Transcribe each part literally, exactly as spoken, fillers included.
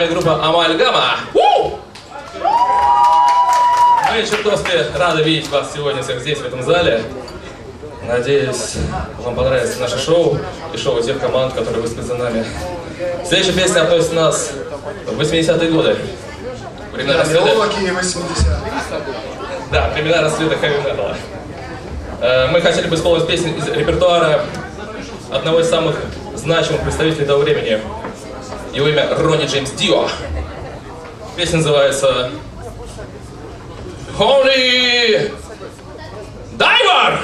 вами группа Амальгама. Мы чертовски рады видеть вас сегодня всех здесь, в этом зале. Надеюсь, вам понравится наше шоу и шоу тех команд, которые выступят за нами. Следующая песня относит нас в восьмидесятые годы. Времена расцвета. Да, времена расцвета хэви-металла. Мы хотели бы исполнить песни из репертуара одного из самых значимых представителей того времени. Его имя Ронни Джеймс Дио. Песня называется Holy Diver!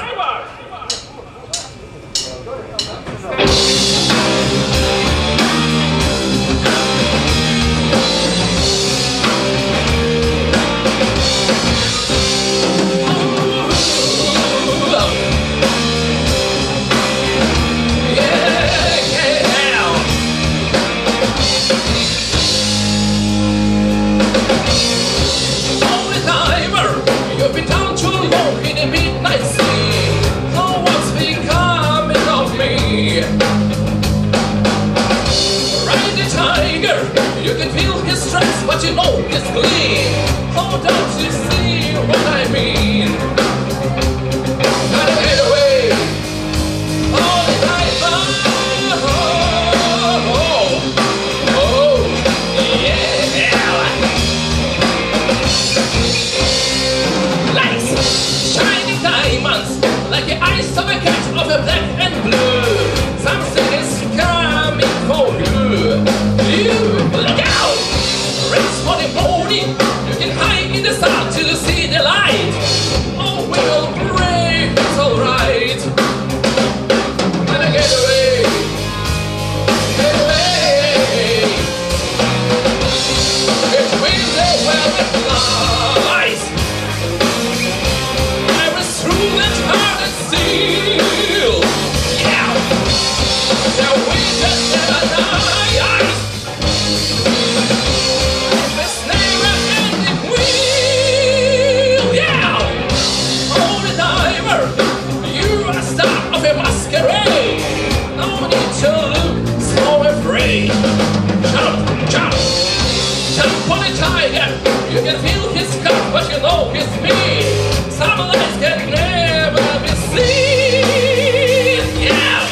You can feel his strength, but you know he's clean. Oh, don't you see what I mean? Gotta get away. Oh, the diver. Oh, oh, oh, yeah. Lights, shining diamonds, like the eyes of a cat of a black and blue. Something is coming for you. You. Look out! Race for the morning. You can hide in the sun till you see the light. Oh, we'll break, it's alright. Gonna get away. Get away. It will go well with lies. Every through that heart and steel. Yeah. So we just never die. Jump, jump, jump on a tiger. You can feel his cut, but you know his speed. Some lights can never be seen. Yeah.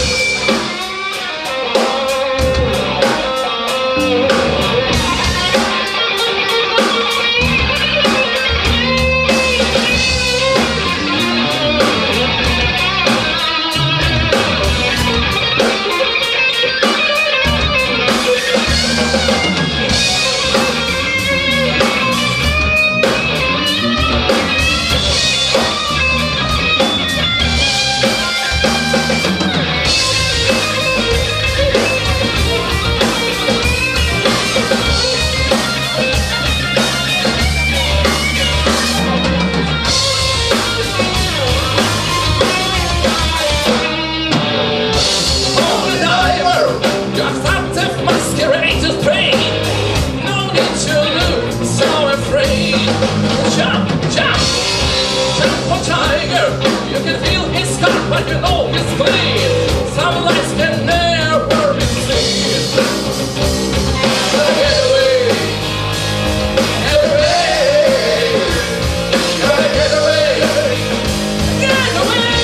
You can feel his cut, but you know he's clean. Some lights can never be seen. Get away, get away, gotta get away, get away.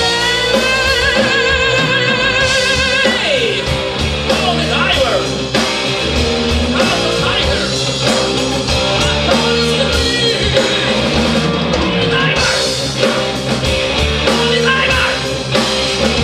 Oh, the diver, oh, the tiger, oh, the diver.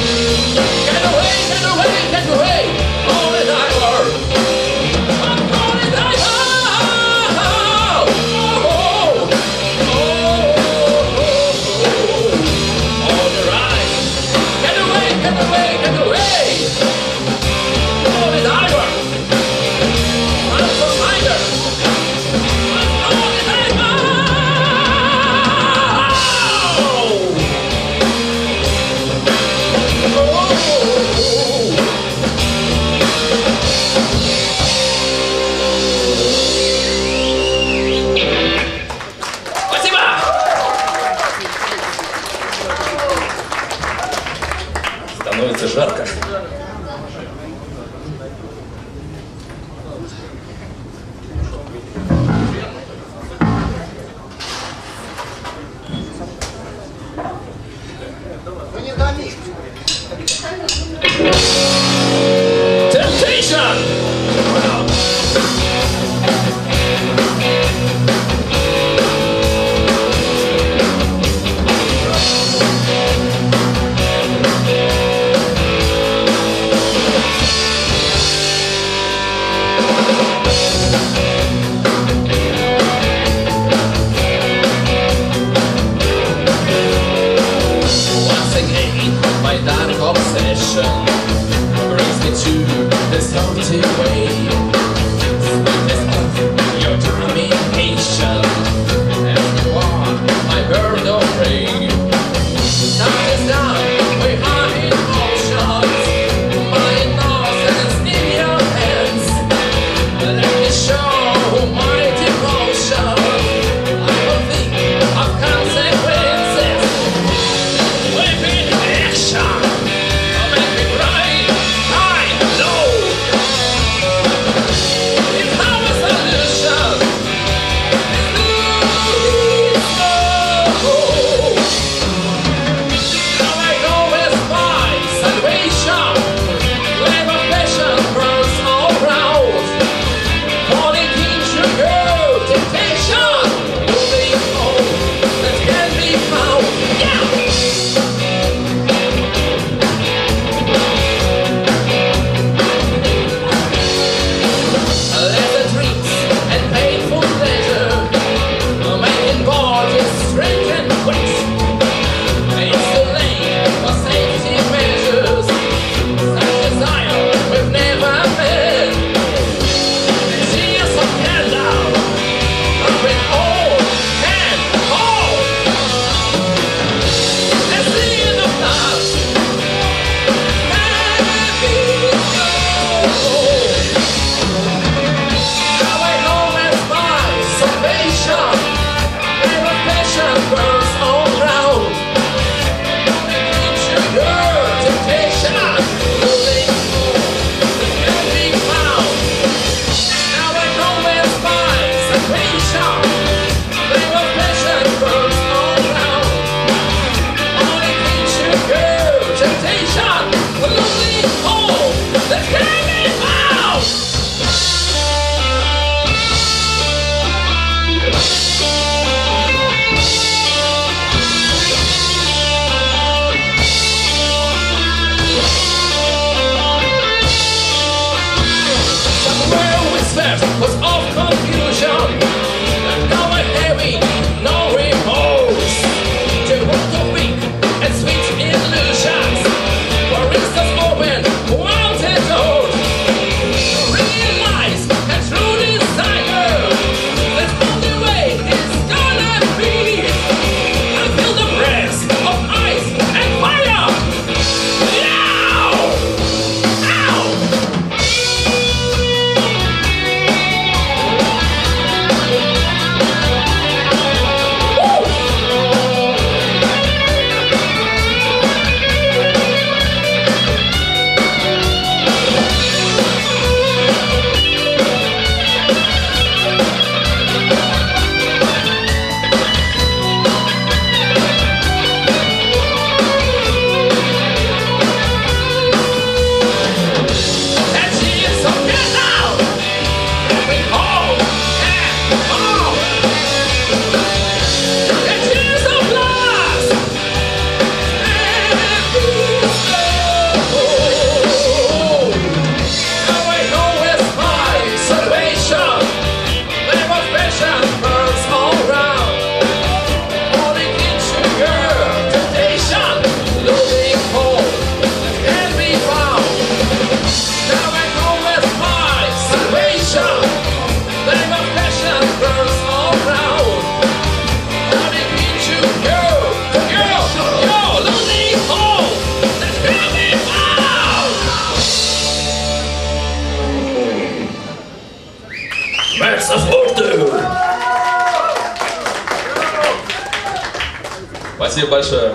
Спасибо большое.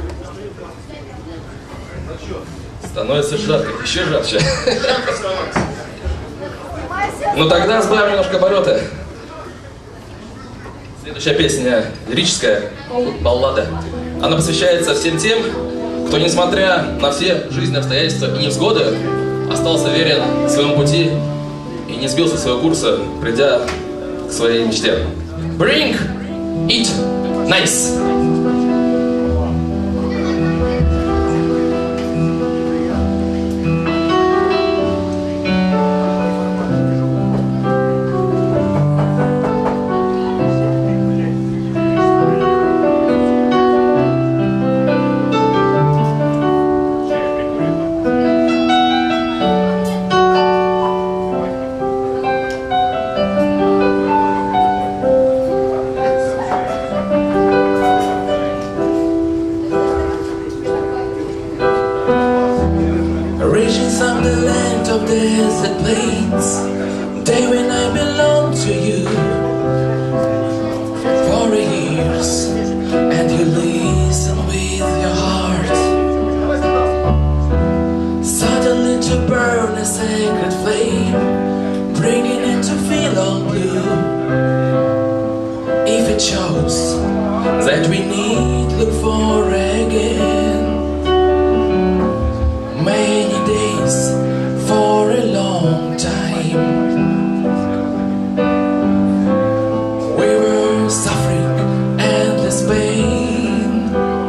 Становится жарко, еще жарче. Ну тогда сбавим немножко обороты. Следующая песня лирическая, баллада. Она посвящается всем тем, кто, несмотря на все жизненные обстоятельства и невзгоды, остался верен своему пути и не сбился с своего курса, придя к своей мечте. Bring it nice! That we need look for again. Many days for a long time. We were suffering endless pain,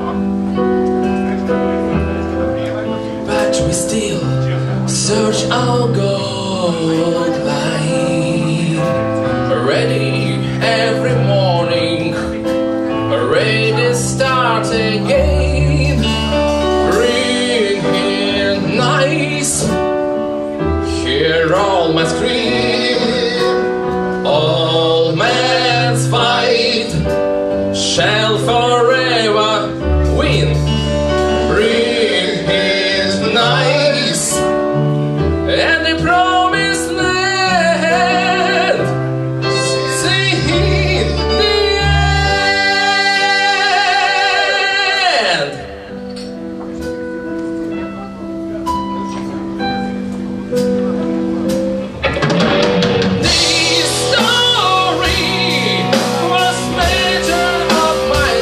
but we still search our God line. Ready every morning, ready to start again. Bring it nice. Hear all my scream. All man's fight shall forever win. Bring it nice. And the promised land. See the This story was measure of my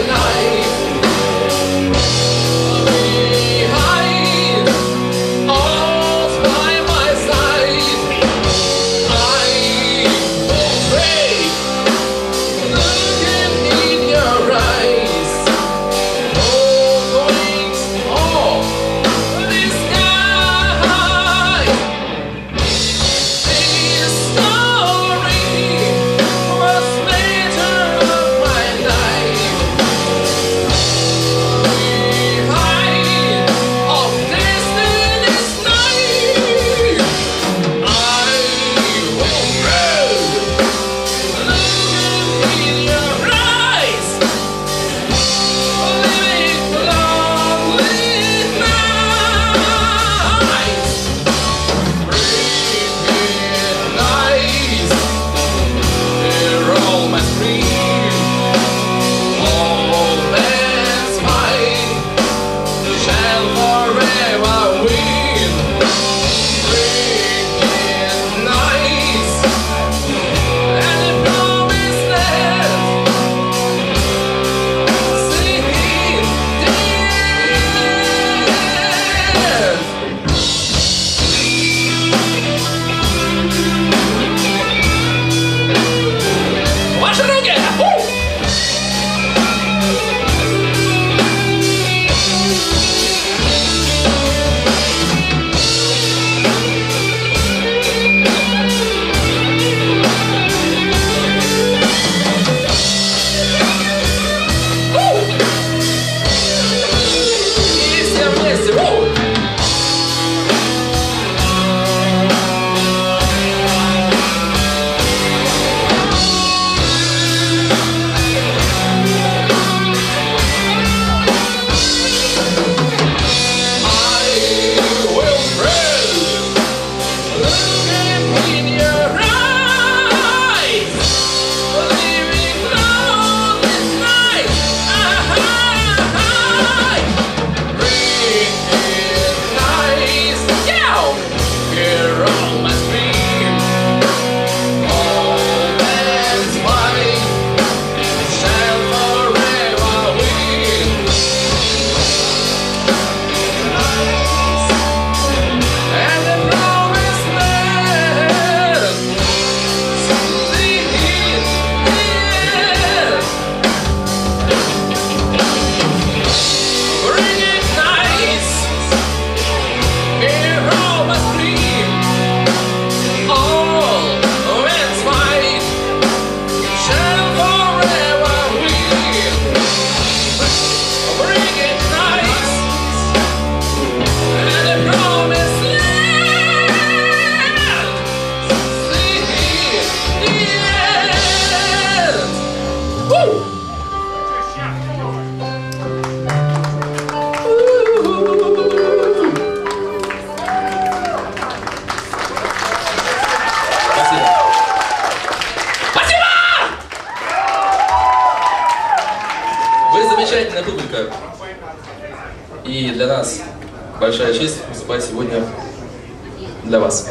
замечательная публика. И для нас большая честь выступать сегодня для вас.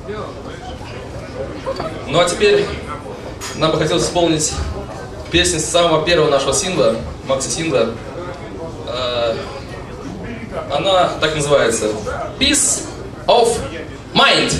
Ну а теперь нам бы хотелось исполнить песню с самого первого нашего сингла, макси-сингла. Она так называется «Peace of Mind».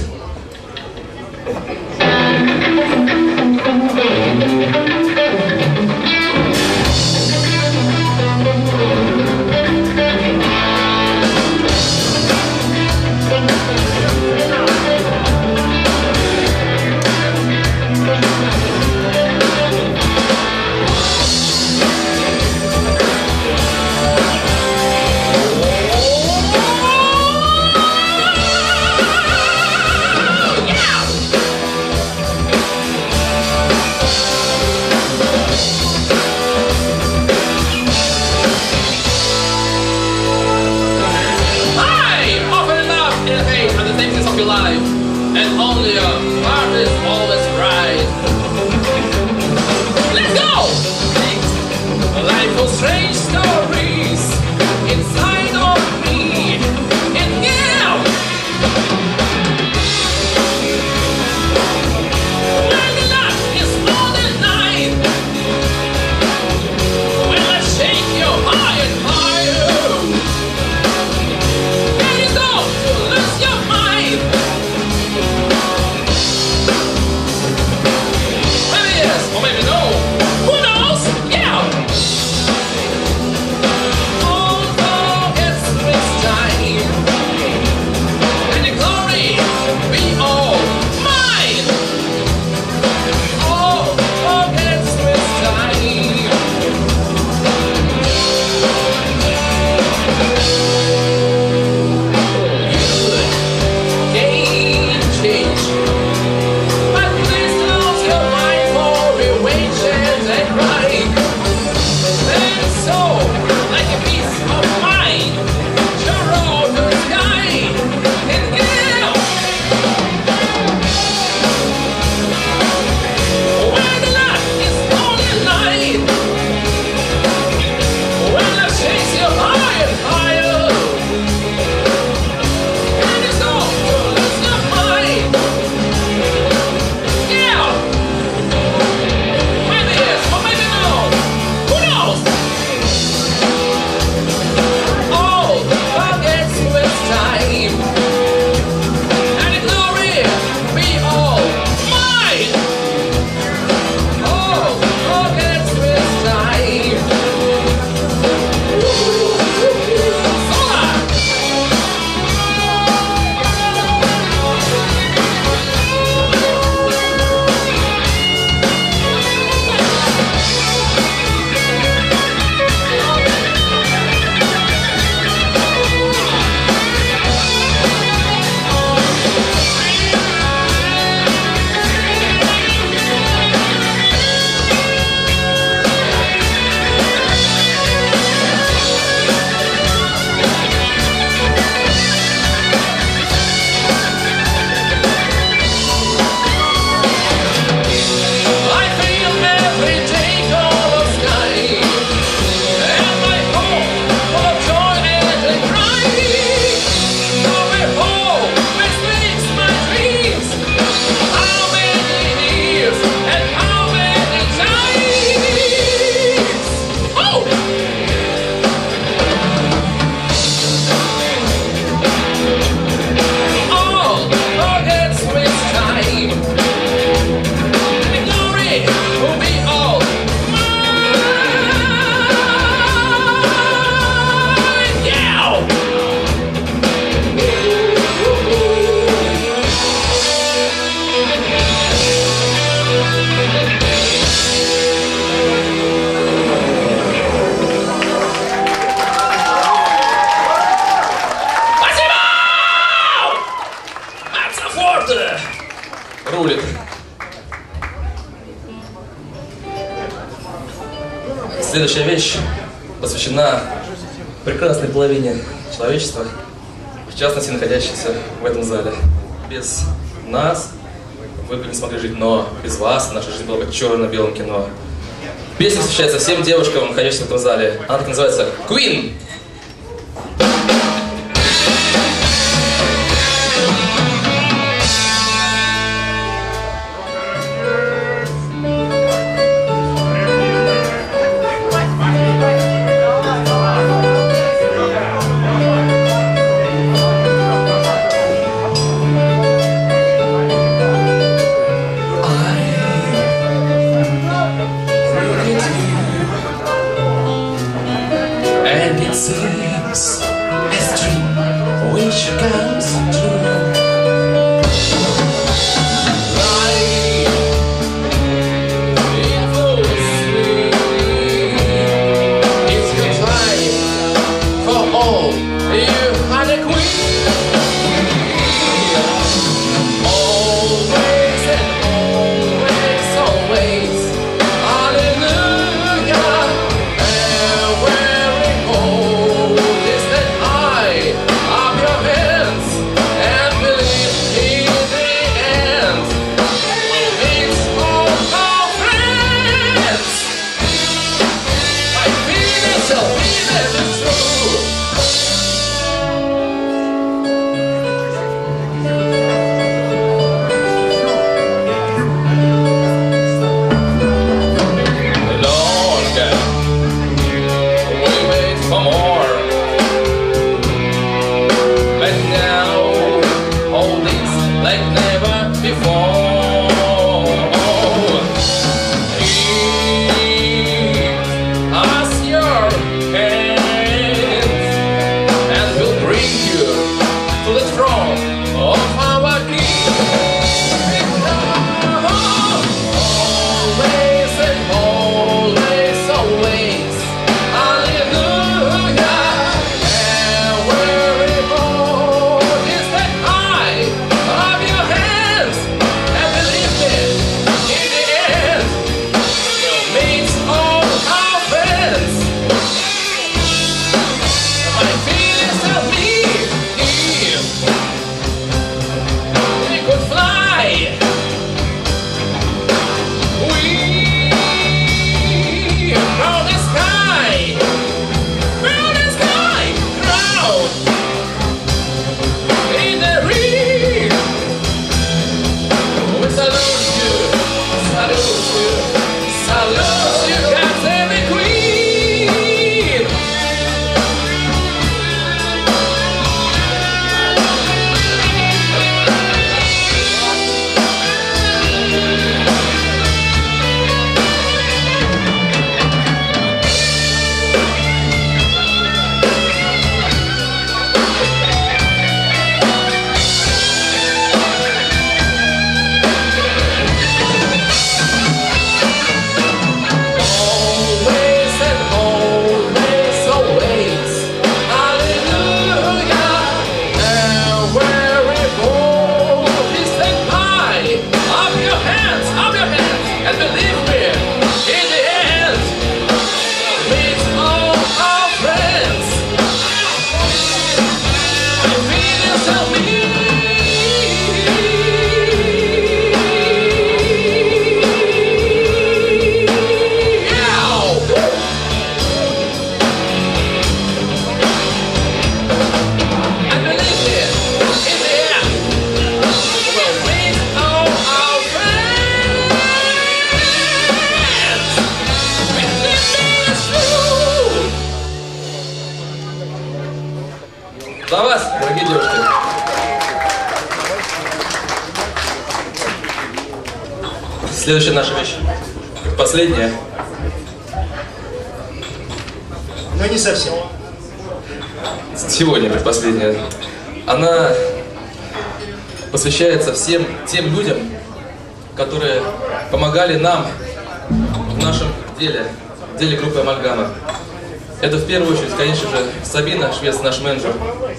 Life, and only your heart is always right. Let's go! Life of strange stories inside of me, and yeah! When the light is all the night, when I shake you higher and higher, there you go to lose your mind. Or maybe no. Who knows? Yeah! All forgets this time, and the glory be all mine. All forgets this time. You gain change, but please lose your mind for revenge and right. And so, like a piece of mind, you're all the sky, and yeah. When the light is on the line, when I chase you higher and higher, and it's all to lose your mind. Yeah. Maybe yes, or maybe no. Who knows? All forgets with time, and the glory be all mine. All forgets with time. Sola. I feel every day full of sky, and my hope full of joy and a cry. Going home, which makes my dreams. How many years and how many times? Oh! All forgets with time. The glory will be all mine. Yeah! Спасибо! Mazza forte! Рулит. Следующая вещь посвящена прекрасной половине человечества, в частности, находящейся в этом зале. Без нас вы бы не смогли жить, но без вас наша жизнь была бы черно-белым кино. Песня посвящается всем девушкам, находящимся в этом зале. Она так называется «Queen». Seems a dream which comes true. Life, it falls sweet. It's your time for all. You had a queen. Always and always, always. Hallelujah. And where it goes. За вас, дорогие девушки. Следующая наша вещь. Последняя. Но не совсем. Сегодня предпоследняя. Она посвящается всем тем людям, которые помогали нам в нашем деле, в деле группы «Амальгама». Это в первую очередь, конечно же, Сабина Швец, наш менеджер.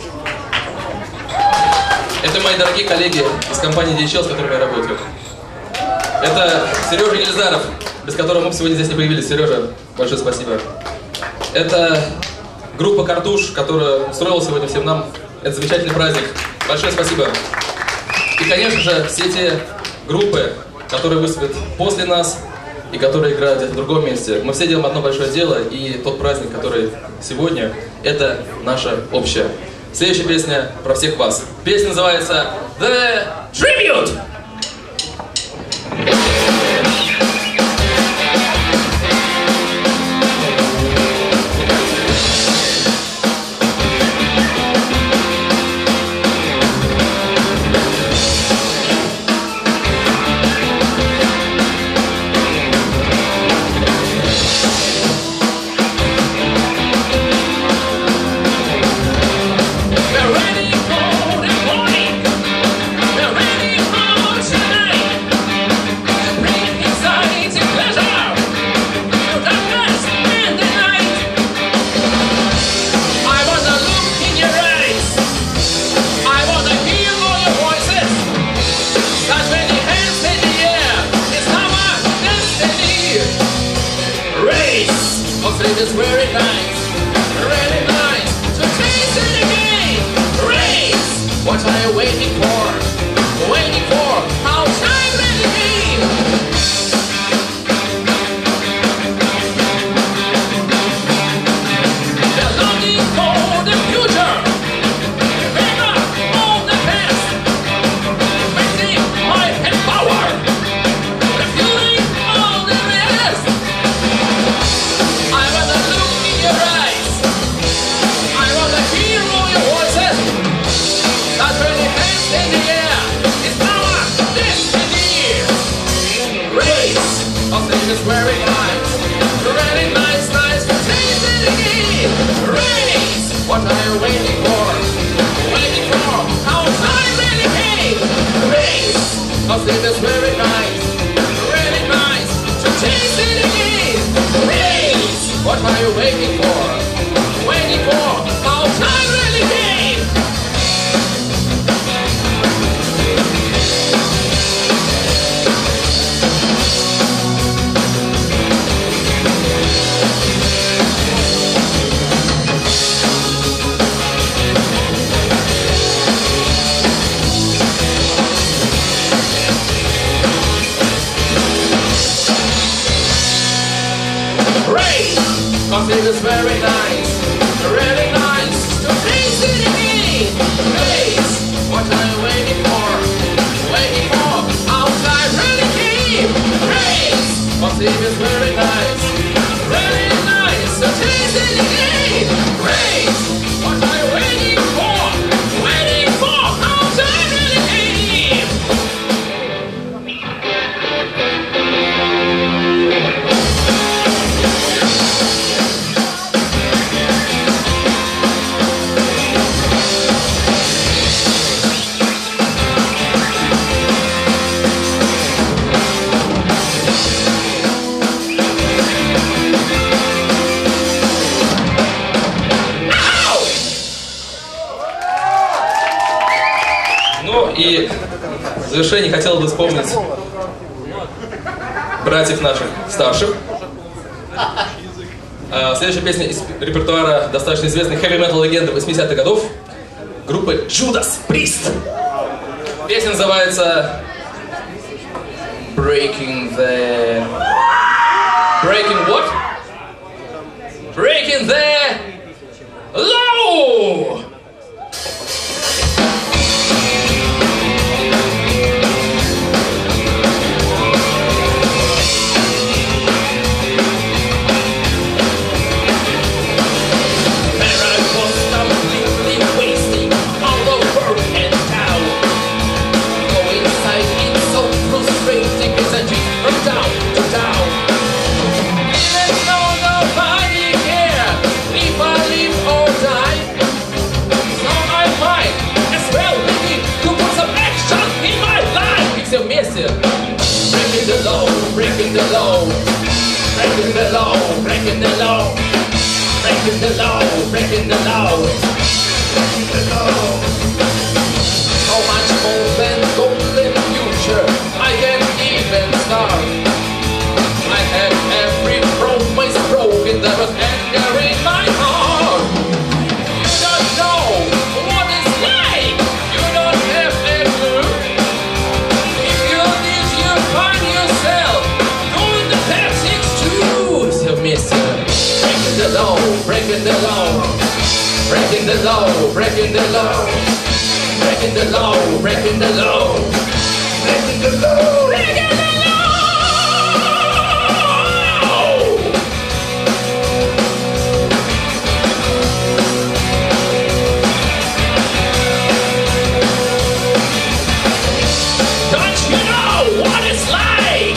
Это мои дорогие коллеги из компании ди эйч эл, с которыми я работаю. Это Сережа Елизаров, без которого мы сегодня здесь не появились. Сережа, большое спасибо. Это группа «Картуш», которая устроила сегодня всем нам этот замечательный праздник. Большое спасибо. И, конечно же, все те группы, которые выступят после нас, и которые играют где-то в другом месте. Мы все делаем одно большое дело, и тот праздник, который сегодня, это наша общая. Следующая песня про всех вас. Песня называется The Tribute! It's very nice, really nice to taste it again. Race, what are you waiting for? Waiting for how time really came. They're longing for the future. Remember all the past. Facing might and power. Refueling all the rest. I wanna look in your eyes. I wanna hear all your voices. Not really hands in the air. It's our destiny. Race, I think it's very nice. Really nice, nice to taste it again. Race, what are you waiting for? Waiting for how time really came. Race, I think it's very nice. Really nice to taste it again. Race, what are you waiting for? Waiting for how time really came. Race, cause it is very nice, really nice to taste it again. Race, what are you waiting for? Waiting for how time really came. Race, cause it is very nice, really nice to taste it again. Race, what are you waiting for? Waiting for how time really came. Ну и в завершении хотел бы вспомнить братьев наших старших. А, Следующая песня из репертуара достаточно известной хэви-метал легенды восьмидесятых годов группы Judas Priest. Песня называется Breaking the... Breaking what? Breaking the Law! Breaking the law, breaking the law, breaking the law, breaking the law, breaking the law, breaking the law, breaking the law. How much more than golden future I can even start. I had every promise broken, there was anger in my heart. You don't know what it's like, you don't have a clue. If you need, you find yourself doing the the law, breaking the law, breaking the law, breaking the law, breaking the law, breaking the law. Don't you know what it's like?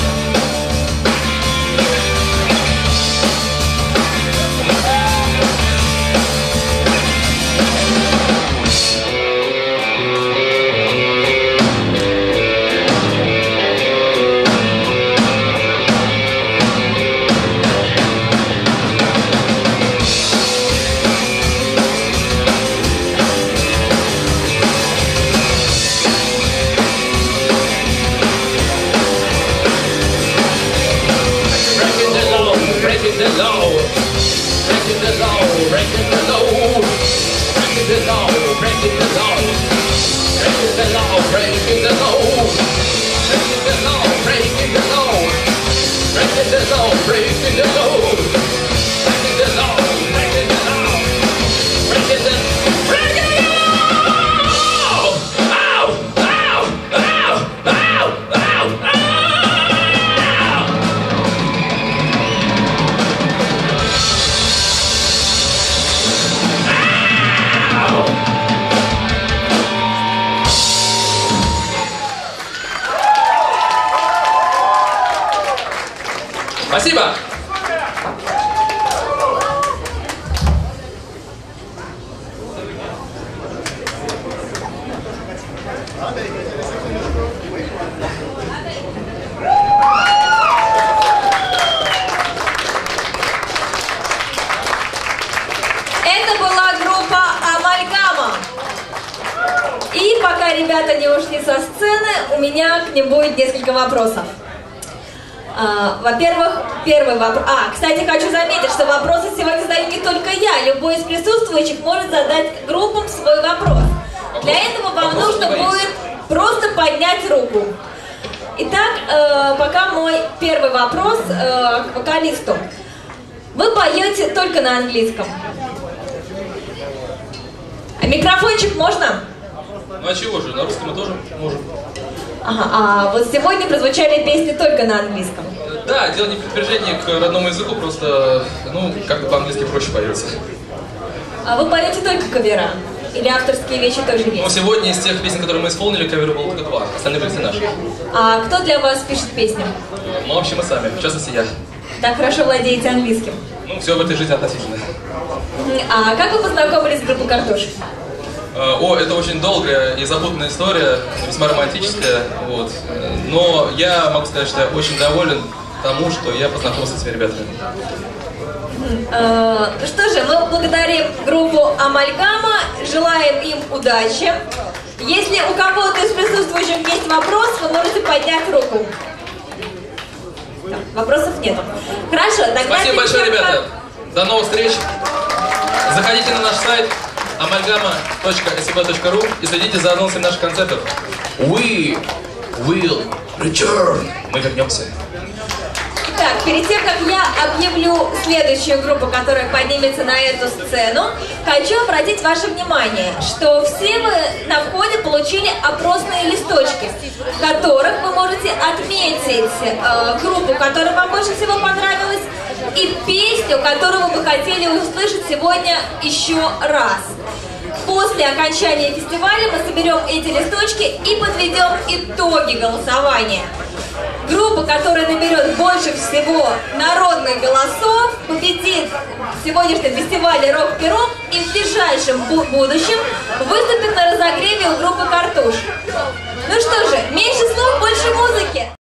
Breaking the law, breaking the law, breaking the law, breaking the law, breaking the law, breaking the law, breaking the law, breaking the law, breaking the law, breaking the law, breaking the law, breaking the law, breaking the law, breaking the breaking the law. Ow! Ow! Ow! Ow! Ow! Ow! Спасибо! Это была группа «Амальгама». И пока ребята не ушли со сцены, у меня к ним будет несколько вопросов. А, во-первых, первый вопрос. А, кстати, хочу заметить, что вопросы сегодня задаю не только я. Любой из присутствующих может задать группам свой вопрос. Для этого вам нужно будет просто поднять руку. Итак, э, пока мой первый вопрос э, к вокалисту. Вы поете только на английском. А микрофончик можно? Ну а чего же, на русском мы тоже можем. Ага, а вот сегодня прозвучали песни только на английском. Да, дело не в пренебрежении к родному языку, просто, ну, как-то по-английски проще поется. А вы поете только кавера? Или авторские вещи тоже есть? Ну, сегодня из тех песен, которые мы исполнили, кавера было только два, остальные были все наши. А кто для вас пишет песни? Ну, вообще мы сами, в частности я. Так хорошо владеете английским. Ну, все в этой жизни относительно. А как вы познакомились с группой «Картош»? О, это очень долгая и запутанная история, весьма романтическая, вот. Но я могу сказать, что я очень доволен тому, что я познакомился с этими ребятами. Ну что же, мы благодарим группу «Амальгама», желаем им удачи. Если у кого-то из присутствующих есть вопрос, вы можете поднять руку. Вопросов нет. Хорошо, тогда... Спасибо большое, ребята. До новых встреч. Заходите на наш сайт амальгама точка эс бэ точка ру и следите за анонсами наших концертов. We will return. Мы вернемся. Так, перед тем, как я объявлю следующую группу, которая поднимется на эту сцену, хочу обратить ваше внимание, что все вы на входе получили опросные листочки, в которых вы можете отметить э, группу, которая вам больше всего понравилась, и песню, которую вы бы хотели услышать сегодня еще раз. После окончания фестиваля мы соберем эти листочки и подведем итоги голосования. Группа, которая наберет больше всего народных голосов, победит в сегодняшнем фестивале «Рок-пирог» и в ближайшем будущем выступит на разогреве у группы «Картош». Ну что же, меньше слов, больше музыки!